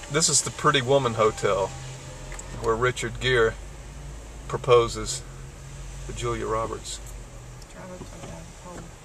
This is the Pretty Woman Hotel, where Richard Gere proposes to Julia Roberts. Try to put that home.